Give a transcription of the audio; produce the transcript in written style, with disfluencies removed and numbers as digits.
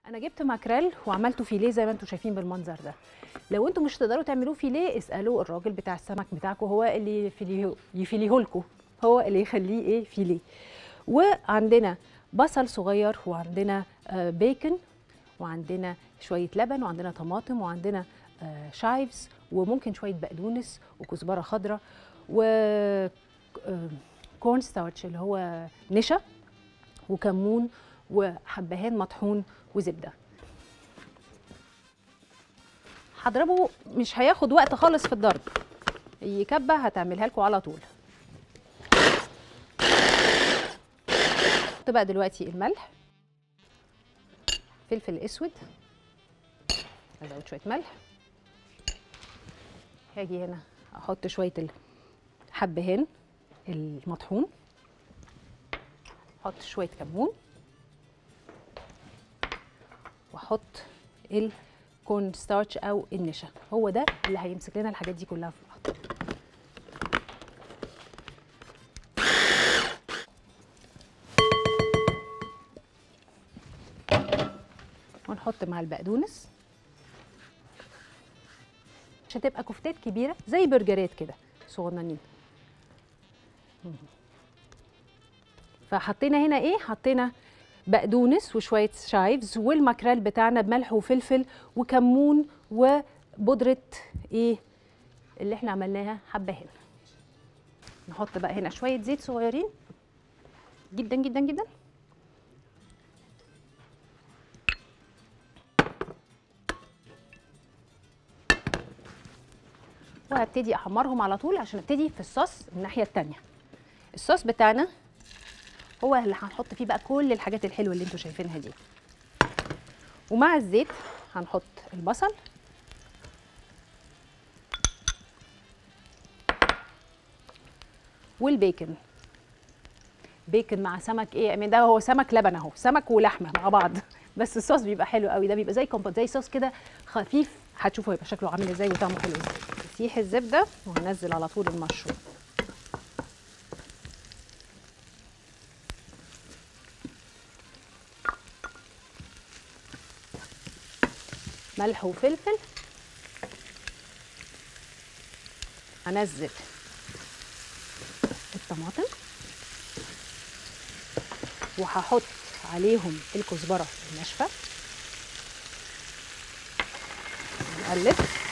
انا جبت ماكريل وعملته فيليه زي ما انتم شايفين بالمنظر ده. لو انتم مش تقدروا تعملوه فيليه اسالوا الراجل بتاع السمك بتاعكم، هو اللي يفيليه لكم، هو اللي يخليه ايه فيليه. وعندنا بصل صغير، وعندنا بيكن، وعندنا شويه لبن، وعندنا طماطم، وعندنا شايفز، وممكن شويه بقدونس وكزبره خضراء، و كورن ستارتش اللي هو نشا، وكمون، وحبهان مطحون، وزبده. هضربه، مش هياخد وقت خالص في الضرب، اي كبه هتعملها لكم على طول. بقى دلوقتي الملح، فلفل اسود، ازود شويه ملح، هاجي هنا احط شويه الحبهان المطحون، احط شويه كمون، واحط الكورن ستارتش او النشا، هو ده اللي هيمسك لنا الحاجات دي كلها في بعض. ونحط مع البقدونس، مش هتبقى كفتات كبيره زي برجرات كده صغننين. فحطينا هنا ايه، حطينا بقدونس وشويه شايفز والماكريل بتاعنا بملح وفلفل وكمون وبودره ايه اللي احنا عملناها حبهان. نحط بقى هنا شويه زيت صغيرين جدا جدا جدا، وهبتدي احمرهم على طول عشان ابتدي في الصوص من الناحيه الثانيه. الصوص بتاعنا هو اللي هنحط فيه بقى كل الحاجات الحلوه اللي انتوا شايفينها دي. ومع الزيت هنحط البصل، والبيكن. بيكن مع سمك ايه من ده، هو سمك لبن اهو، سمك ولحمه مع بعض بس الصوص بيبقى حلو قوي، ده بيبقى زي كومبوت، زي صوص كده خفيف، هتشوفوا هيبقى شكله عامل ازاي وطعمه حلو ازاي. تسيح الزبده وهنزل على طول المشروم. ملح وفلفل، هنزل الطماطم، وهحط عليهم الكزبره الناشفه، نقلب.